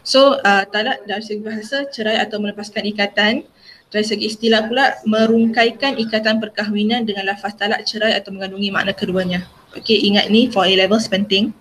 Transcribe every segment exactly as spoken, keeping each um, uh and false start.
So uh, talak dari segi bahasa cerai atau melepaskan ikatan. Dari segi istilah pula merungkaikan ikatan perkahwinan dengan lafaz talak cerai atau mengandungi makna keduanya. Okey, ingat ni for A levels penting.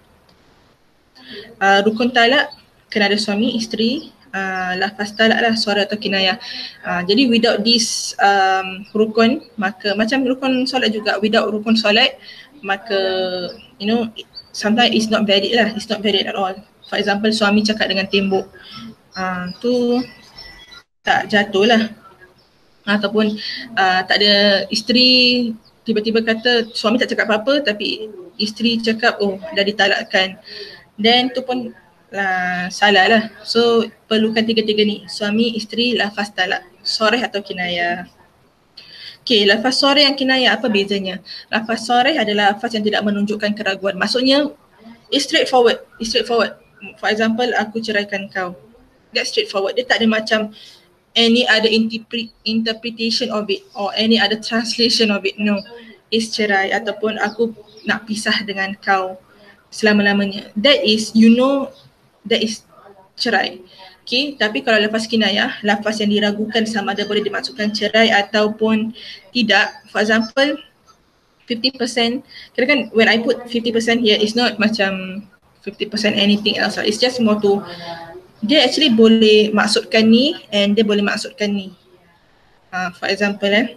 Uh, rukun talak kena ada suami, isteri, uh, lafaz talak lah, suara atau kinayah. Uh, jadi without this um, rukun, maka macam rukun solat juga, without rukun solat, maka you know sometimes it's not valid lah, it's not valid at all. For example, suami cakap dengan tembok, uh, tu tak jatuh lah. Ataupun uh, tak ada, isteri tiba-tiba kata suami tak cakap apa-apa tapi isteri cakap oh dah ditalakkan, then tu pun uh, salah lah. So perlukan tiga-tiga ni, suami, isteri, lafaz talak, soreh atau kinayah. Okay, lafaz soreh yang kinayah apa bezanya? Lafaz soreh adalah lafaz yang tidak menunjukkan keraguan, maksudnya it's straightforward, it's straightforward. For example, aku ceraikan kau, that's straightforward, dia tak ada macam any other interpre- interpretation of it or any other translation of it. No, it's cerai ataupun aku nak pisah dengan kau selama-lamanya. That is, you know, that is cerai. Okay, tapi kalau lafaz kinayah, lafaz yang diragukan sama ada boleh dimaksudkan cerai ataupun tidak. For example, fifty percent, kira kan when I put fifty percent here, it's not macam fifty percent anything else. It's just more to, dia actually boleh maksudkan ni and dia boleh maksudkan ni. Uh, for example eh.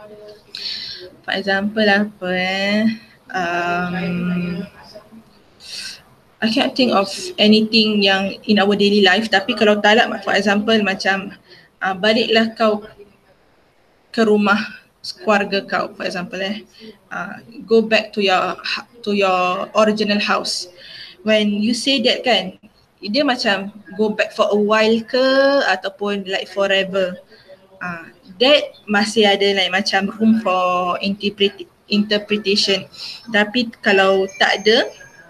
For example apa eh. Um, I can't think of anything yang in our daily life, tapi kalau talak for example macam uh, baliklah kau ke rumah keluarga kau, for example eh. Uh, go back to your to your original house. When you say that kan, dia macam go back for a while ke ataupun like forever. Uh, that masih ada like macam room for interpret- interpretation. Tapi kalau tak ada,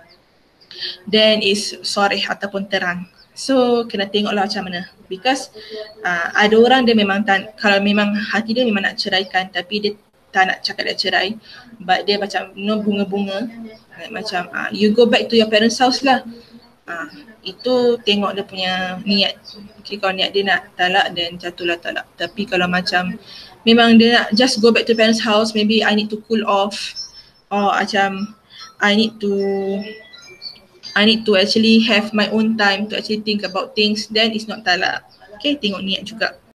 then is soreh ataupun terang. So kena tengoklah macam mana. Because uh, ada orang dia memang tak, kalau memang hati dia memang nak ceraikan tapi dia tak nak cakap dia cerai, but dia macam you know, bunga-bunga like macam uh, you go back to your parents house lah. Uh, itu tengok dia punya niat. Okay, kalau niat dia nak talak, then jatuhlah talak. Tapi kalau macam memang dia nak just go back to parents house, maybe I need to cool off or macam I need to I need to actually have my own time to actually think about things, then it's not talak. Okay, tengok niat juga.